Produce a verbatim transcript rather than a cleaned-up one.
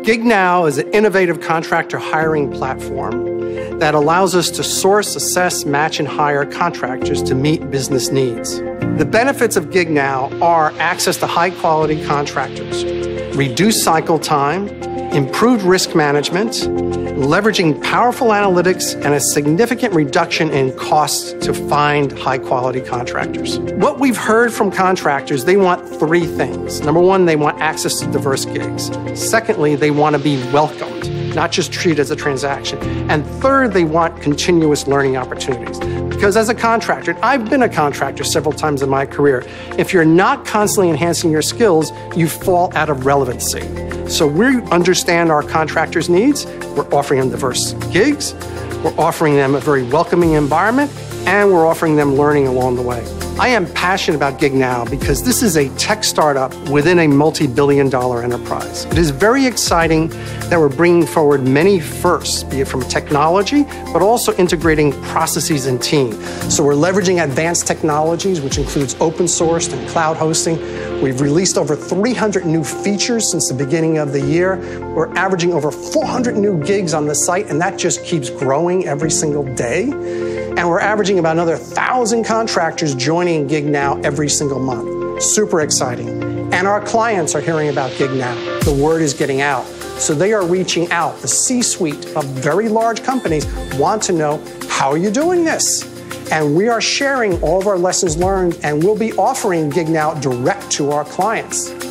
GigNow is an innovative contractor hiring platform that allows us to source, assess, match, and hire contractors to meet business needs. The benefits of GigNow are access to high-quality contractors, reduced cycle time, improved risk management, leveraging powerful analytics, and a significant reduction in costs to find high-quality contractors. What we've heard from contractors, they want three things. Number one, they want access to diverse gigs. Secondly, they want to be welcomed, not just treated as a transaction. And third, they want continuous learning opportunities. Because as a contractor, I've been a contractor several times in my career, if you're not constantly enhancing your skills, you fall out of relevancy. So we understand our contractors' needs. We're offering them diverse gigs, we're offering them a very welcoming environment, and we're offering them learning along the way. I am passionate about GigNow because this is a tech startup within a multi-billion dollar enterprise. It is very exciting that we're bringing forward many firsts, be it from technology, but also integrating processes and team. So we're leveraging advanced technologies, which includes open source and cloud hosting. We've released over three hundred new features since the beginning of the year. We're averaging over four hundred new gigs on the site, and that just keeps growing every single day. And we're averaging about another one thousand contractors joining GigNow every single month. Super exciting. And our clients are hearing about GigNow. The word is getting out. So they are reaching out. The C-suite of very large companies want to know, how are you doing this? And we are sharing all of our lessons learned, and we'll be offering GigNow direct to our clients.